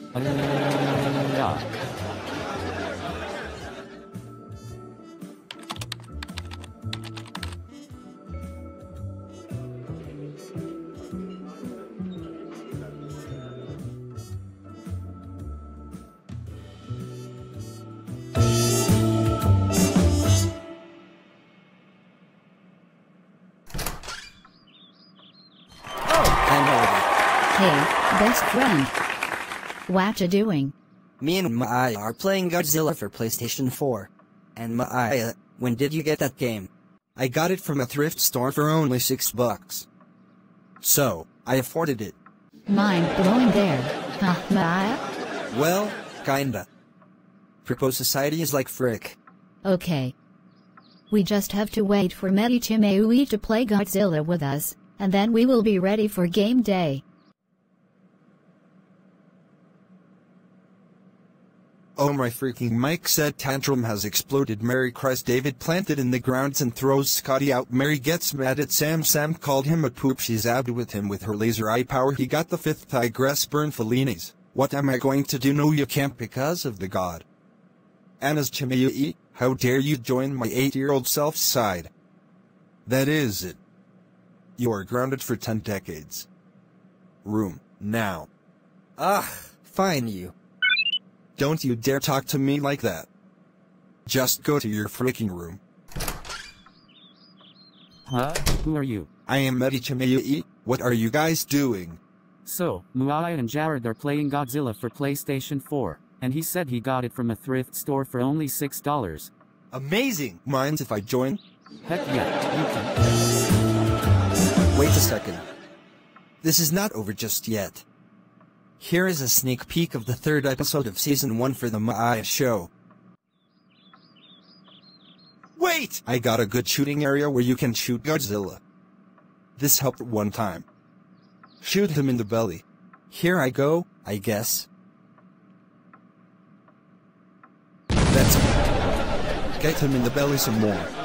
Yeah. Hey, best friend. What you doing? Me and Maya are playing Godzilla for PlayStation 4. And Maya, when did you get that game? I got it from a thrift store for only $6. So, I afforded it. Mind blowing there, huh, Maya? Well, kinda. Propose society is like frick. Okay. We just have to wait for Medichimeui to play Godzilla with us, and then we will be ready for game day. Oh my freaking Mike said tantrum has exploded. Mary cries. David planted in the grounds and throws Scotty out. Mary gets mad at Sam. Sam called him a poop. She zabbed with him with her laser eye power. He got the fifth tigress burn Fellinis. What am I going to do? No, you can't because of the god. Anna's Chimayui, how dare you join my 8-year-old self's side? That is it. You are grounded for 10 decades. Room, now. Ugh, fine you. Don't you dare talk to me like that. Just go to your freaking room. Huh? Who are you? I am Medichimeui. What are you guys doing? So, Muai and Jared are playing Godzilla for PlayStation 4, and he said he got it from a thrift store for only $6. Amazing! Mind if I join? Heck yeah, you can. Wait a second. This is not over just yet. Here is a sneak peek of the 3rd episode of Season 1 for the Maya show. Wait! I got a good shooting area where you can shoot Godzilla. This helped one time. Shoot him in the belly. Here I go, I guess. That's it. Get him in the belly some more.